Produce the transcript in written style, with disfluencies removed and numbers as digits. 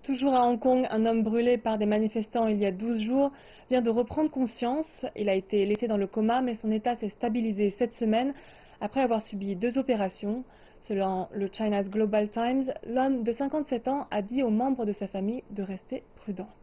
Toujours à Hong Kong, un homme brûlé par des manifestants il y a 12 jours vient de reprendre conscience. Il a été laissé dans le coma, mais son état s'est stabilisé cette semaine après avoir subi 2 opérations. Selon le China's Global Times, l'homme de 57 ans a dit aux membres de sa famille de rester prudents.